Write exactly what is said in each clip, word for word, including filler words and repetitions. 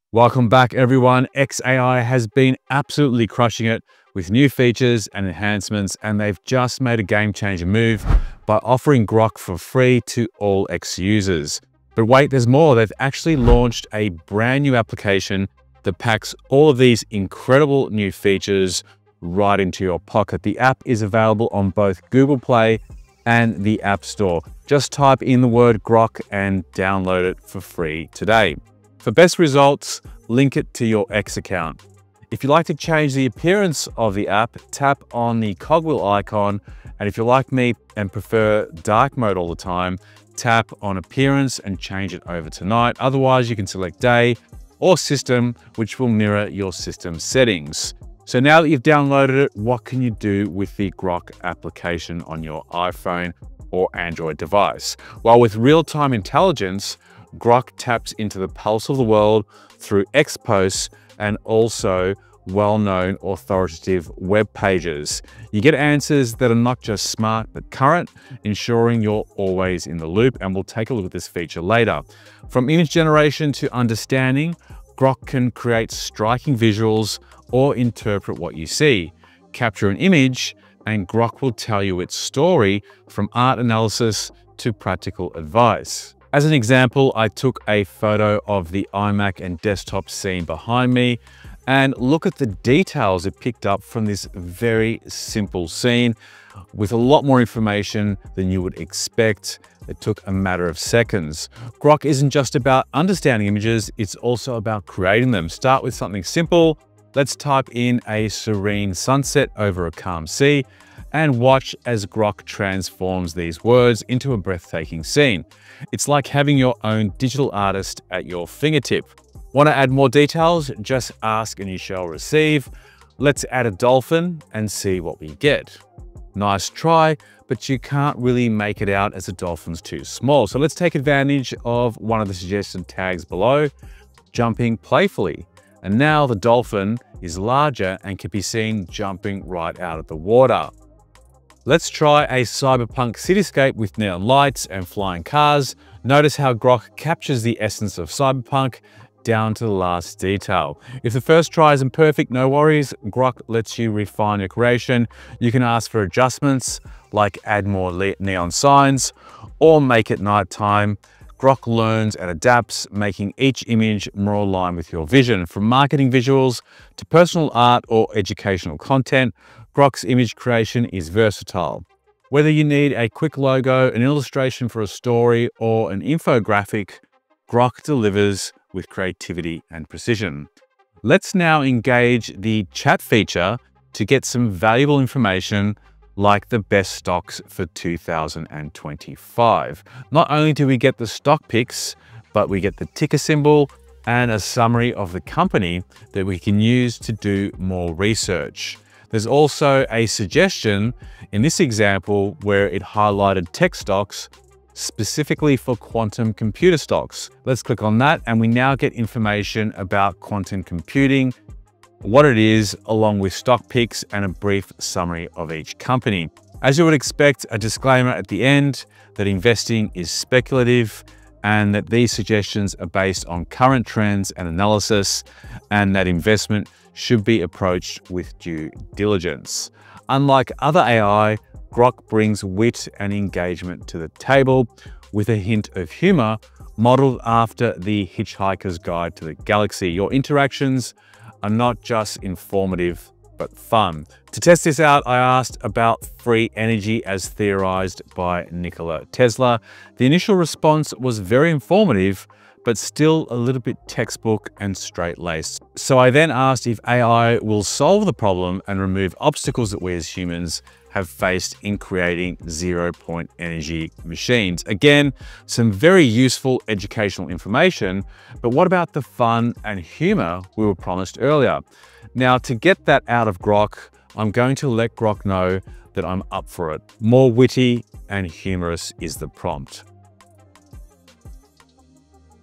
Welcome back, everyone. X A I has been absolutely crushing it with new features and enhancements, and they've just made a game-changer move by offering Grok for free to all X users. But wait, there's more. They've actually launched a brand new application that packs all of these incredible new features right into your pocket. The app is available on both Google Play and the App Store. Just type in the word Grok and download it for free today. For best results, link it to your X account. If you like to change the appearance of the app, tap on the cogwheel icon. And if you're like me and prefer dark mode all the time, tap on appearance and change it over to night. Otherwise, you can select day or system, which will mirror your system settings. So now that you've downloaded it, what can you do with the Grok application on your iPhone or Android device? Well, with real-time intelligence, Grok taps into the pulse of the world through X posts and also well-known authoritative web pages. You get answers that are not just smart, but current, ensuring you're always in the loop. And we'll take a look at this feature later. From image generation to understanding, Grok can create striking visuals or interpret what you see. Capture an image, and Grok will tell you its story, from art analysis to practical advice. As an example, I took a photo of the iMac and desktop scene behind me, and look at the details it picked up from this very simple scene with a lot more information than you would expect. It took a matter of seconds. Grok isn't just about understanding images, it's also about creating them. Start with something simple. Let's type in a serene sunset over a calm sea and watch as Grok transforms these words into a breathtaking scene. It's like having your own digital artist at your fingertip. Want to add more details? Just ask and you shall receive. Let's add a dolphin and see what we get. Nice try, but you can't really make it out as the dolphin's too small. So let's take advantage of one of the suggested tags below, jumping playfully. And now the dolphin is larger and can be seen jumping right out of the water. Let's try a cyberpunk cityscape with neon lights and flying cars. Notice how Grok captures the essence of cyberpunk down to the last detail. If the first try isn't perfect, no worries. Grok lets you refine your creation. You can ask for adjustments like add more neon signs or make it nighttime. Grok learns and adapts, making each image more aligned with your vision. From marketing visuals to personal art or educational content, Grok's image creation is versatile. Whether you need a quick logo, an illustration for a story, or an infographic, Grok delivers with creativity and precision. Let's now engage the chat feature to get some valuable information like the best stocks for two thousand twenty-five. Not only do we get the stock picks, but we get the ticker symbol and a summary of the company that we can use to do more research. There's also a suggestion in this example where it highlighted tech stocks specifically for quantum computer stocks. Let's click on that and we now get information about quantum computing, what it is, along with stock picks and a brief summary of each company. As you would expect, a disclaimer at the end that investing is speculative and that these suggestions are based on current trends and analysis, and that investment should be approached with due diligence. Unlike other A I, Grok brings wit and engagement to the table with a hint of humor, modeled after the Hitchhiker's Guide to the Galaxy. Your interactions are not just informative, but fun. To test this out, I asked about free energy as theorized by Nikola Tesla. The initial response was very informative, but still a little bit textbook and straight-laced. So I then asked if A I will solve the problem and remove obstacles that we as humans have faced in creating zero-point energy machines. Again, some very useful educational information, but what about the fun and humor we were promised earlier? Now, to get that out of Grok, I'm going to let Grok know that I'm up for it. More witty and humorous is the prompt.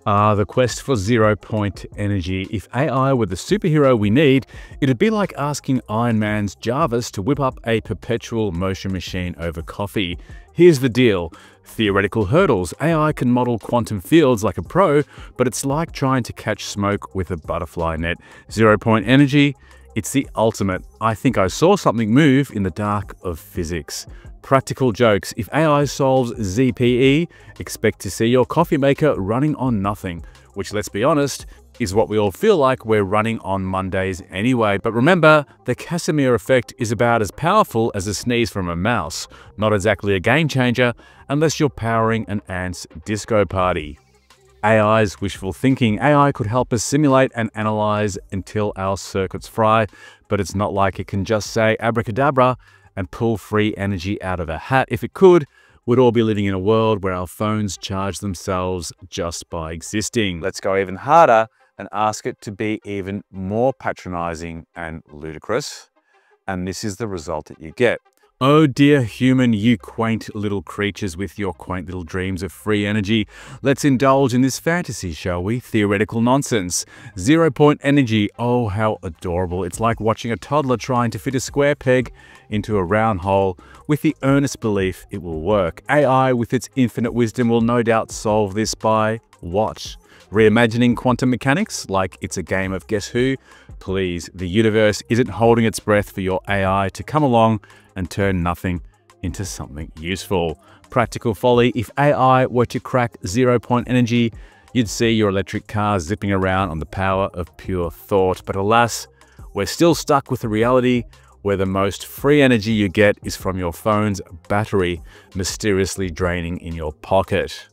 Ah, the quest for zero-point energy. If A I were the superhero we need, it'd be like asking Iron Man's Jarvis to whip up a perpetual motion machine over coffee. Here's the deal. Theoretical hurdles. A I can model quantum fields like a pro, but it's like trying to catch smoke with a butterfly net. Zero-point energy? It's the ultimate. I think I saw something move in the dark of physics. Practical jokes. If A I solves Z P E, expect to see your coffee maker running on nothing, which, let's be honest, is what we all feel like we're running on Mondays anyway. But remember, the Casimir effect is about as powerful as a sneeze from a mouse. Not exactly a game changer, unless you're powering an ant's disco party. A I's wishful thinking. A I could help us simulate and analyze until our circuits fry, but it's not like it can just say abracadabra and pull free energy out of a hat. If it could, we'd all be living in a world where our phones charge themselves just by existing. Let's go even harder and ask it to be even more patronizing and ludicrous. And this is the result that you get. Oh dear human, you quaint little creatures with your quaint little dreams of free energy. Let's indulge in this fantasy, shall we? Theoretical nonsense. Zero-point energy. Oh, how adorable. It's like watching a toddler trying to fit a square peg into a round hole with the earnest belief it will work. A I, with its infinite wisdom, will no doubt solve this by what? Reimagining quantum mechanics like it's a game of Guess Who? Please, the universe isn't holding its breath for your A I to come along and turn nothing into something useful. Practical folly. If A I were to crack zero-point energy, you'd see your electric car zipping around on the power of pure thought. But alas, we're still stuck with the reality where the most free energy you get is from your phone's battery mysteriously draining in your pocket.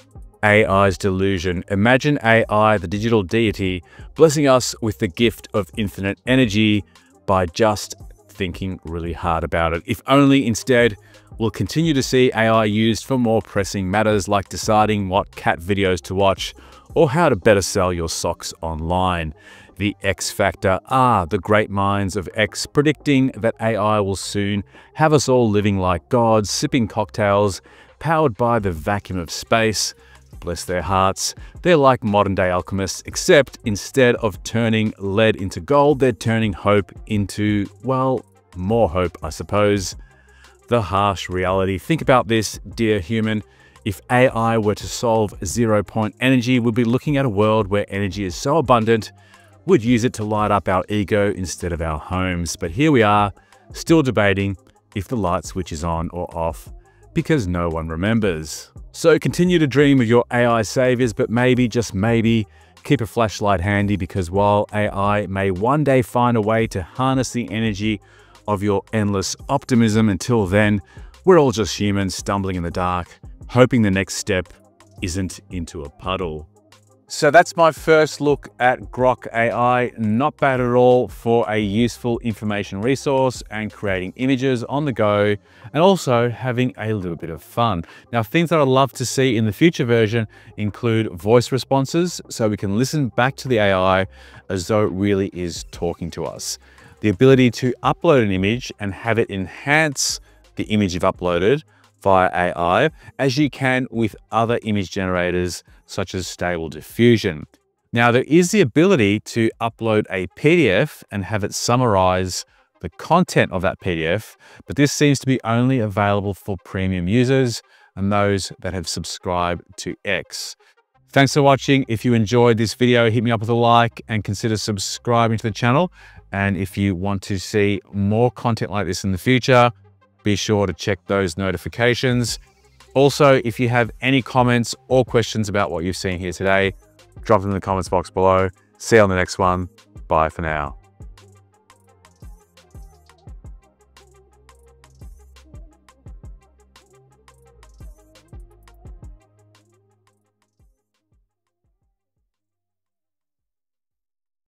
A I's delusion. Imagine A I, the digital deity, blessing us with the gift of infinite energy by just thinking really hard about it. If only instead we'll continue to see A I used for more pressing matters like deciding what cat videos to watch or how to better sell your socks online. The X Factor. Ah, the great minds of X predicting that A I will soon have us all living like gods, sipping cocktails, powered by the vacuum of space. Bless their hearts. They're like modern-day alchemists, except instead of turning lead into gold, they're turning hope into, well, more hope, I suppose. The harsh reality. Think about this, dear human. If A I were to solve zero-point energy, we'd be looking at a world where energy is so abundant, we'd use it to light up our ego instead of our homes. But here we are, still debating if the light switch is on or off, because no one remembers. So continue to dream of your A I saviors, but maybe, just maybe, keep a flashlight handy, because while A I may one day find a way to harness the energy of your endless optimism, until then, we're all just humans stumbling in the dark, hoping the next step isn't into a puddle. So that's my first look at Grok A I. Not bad at all for a useful information resource and creating images on the go, and also having a little bit of fun. Now, things that I'd love to see in the future version include voice responses, so we can listen back to the A I as though it really is talking to us. The ability to upload an image and have it enhance the image you've uploaded via A I, as you can with other image generators such as Stable Diffusion. Now, there is the ability to upload a P D F and have it summarize the content of that P D F, but this seems to be only available for premium users and those that have subscribed to X. Thanks for watching. If you enjoyed this video, hit me up with a like and consider subscribing to the channel. And if you want to see more content like this in the future, be sure to check those notifications. Also, if you have any comments or questions about what you've seen here today, drop them in the comments box below. See you on the next one. Bye for now.